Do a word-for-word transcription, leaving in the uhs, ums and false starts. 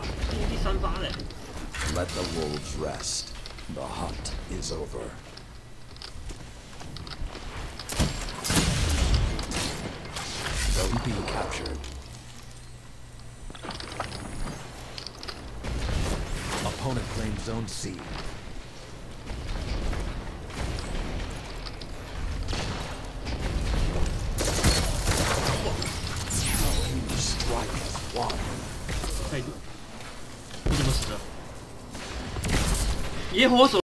今天第三发嘞。 Let the wolves rest. The hunt is over. Zone B captured. Opponent claims Zone C. You strike as one. 态度，你怎么死的？野火手。